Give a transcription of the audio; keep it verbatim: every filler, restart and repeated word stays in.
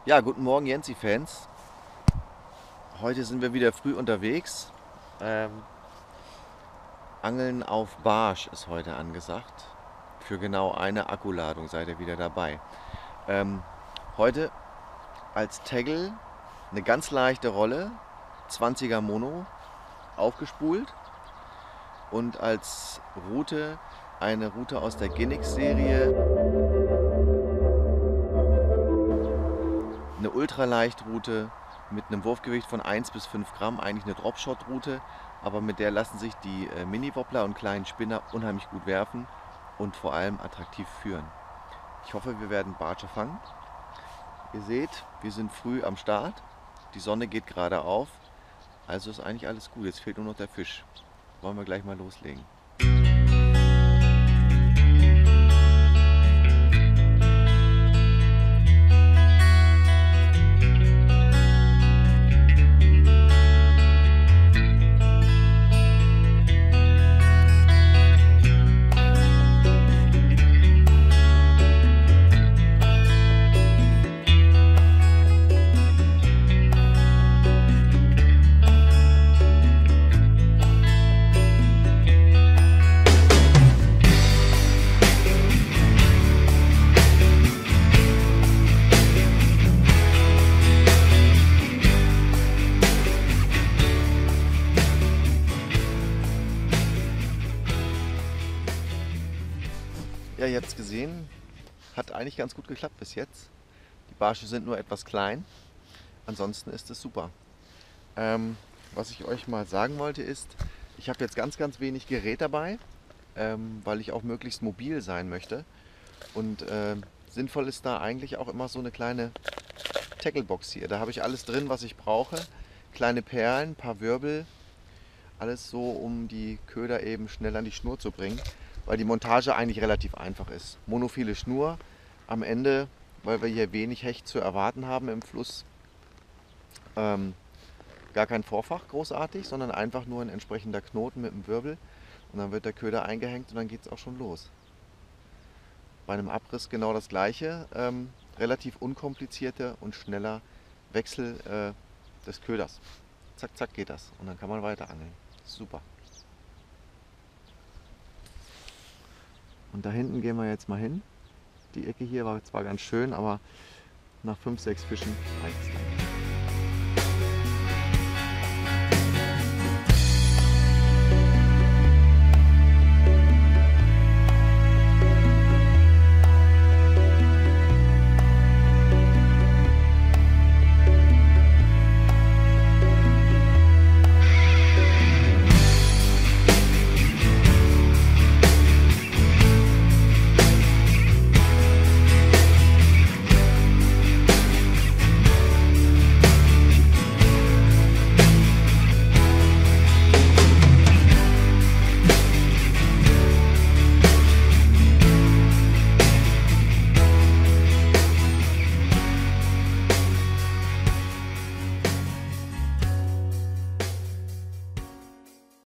Ja, guten Morgen Jensi-Fans. Heute sind wir wieder früh unterwegs. Ähm, Angeln auf Barsch ist heute angesagt. Für genau eine Akkuladung seid ihr wieder dabei. Ähm, heute als Tackle eine ganz leichte Rolle, zwanziger Mono, aufgespult. Und als Route eine Route aus der Ginix-Serie, eine Ultraleichtroute mit einem Wurfgewicht von eins bis fünf Gramm, eigentlich eine Dropshot-Route, aber mit der lassen sich die äh, Mini-Wobbler und kleinen Spinner unheimlich gut werfen und vor allem attraktiv führen. Ich hoffe, wir werden Barsche fangen. Ihr seht, wir sind früh am Start, die Sonne geht gerade auf, also ist eigentlich alles gut, jetzt fehlt nur noch der Fisch. Wollen wir gleich mal loslegen. Ja, ihr habt es gesehen, hat eigentlich ganz gut geklappt bis jetzt. Die Barsche sind nur etwas klein, ansonsten ist es super. Ähm, was ich euch mal sagen wollte ist, ich habe jetzt ganz, ganz wenig Gerät dabei, ähm, weil ich auch möglichst mobil sein möchte. Und ähm, sinnvoll ist da eigentlich auch immer so eine kleine Tacklebox hier. Da habe ich alles drin, was ich brauche. Kleine Perlen, ein paar Wirbel, alles so, um die Köder eben schnell an die Schnur zu bringen, weil die Montage eigentlich relativ einfach ist. Monophile Schnur am Ende, weil wir hier wenig Hecht zu erwarten haben im Fluss. Ähm, gar kein Vorfach großartig, sondern einfach nur ein entsprechender Knoten mit einem Wirbel und dann wird der Köder eingehängt und dann geht es auch schon los. Bei einem Abriss genau das gleiche, ähm, relativ unkomplizierter und schneller Wechsel äh, des Köders. Zack, zack geht das und dann kann man weiter angeln. Super. Und da hinten gehen wir jetzt mal hin. Die Ecke hier war zwar ganz schön, aber nach fünf, sechs Fischen reicht es.